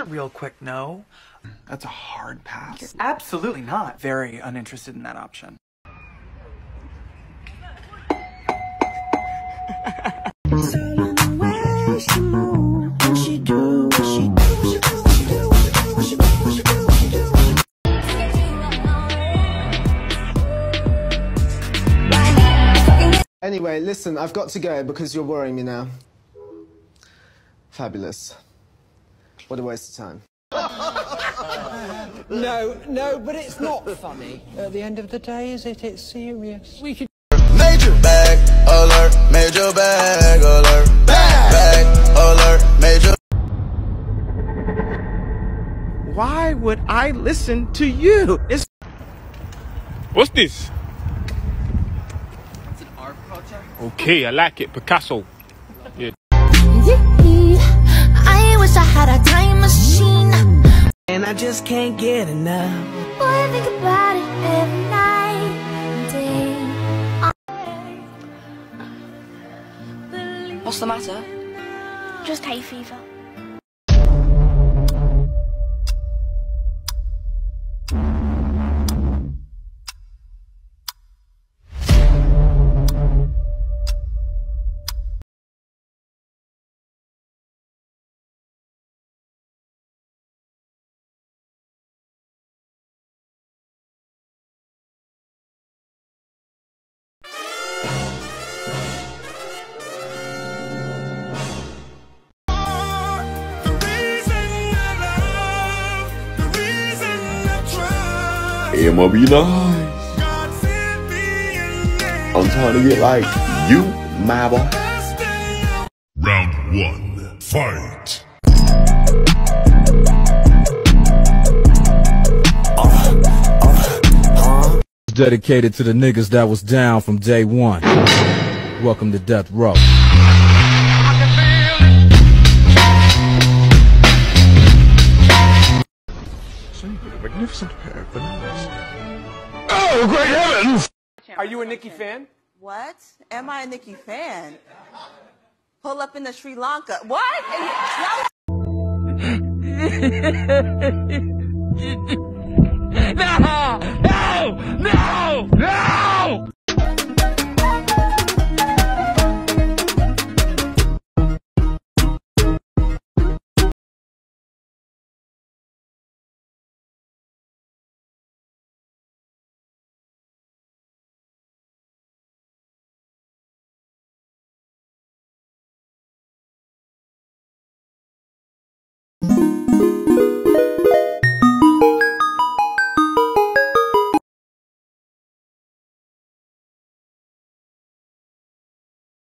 real quick no. That's a hard pass. Absolutely not. Very uninterested in that option. Anyway, listen, I've got to go because you're worrying me now. Fabulous. What a waste of time. No, but it's not funny. At the end of the day, is it? It's serious. We could... Major bag alert, major bag alert, bag alert, major... Why would I listen to you? What's this? It's an art project. Okay, I like it. Picasso. Yeah. I wish I had a time machine, And I just can't get enough. boy, I think about it every night and day. What's the matter? Just hay fever. It must be nice. I'm trying to get like you, my boy. Round 1, fight. Dedicated to the niggas that was down from day one. Welcome to Death Row. So you got a magnificent pair of bananas. Oh, great heavens! Are you a Nicki fan? What? Am I a Nicki fan? Pull up in the Sri Lanka. What? Nah!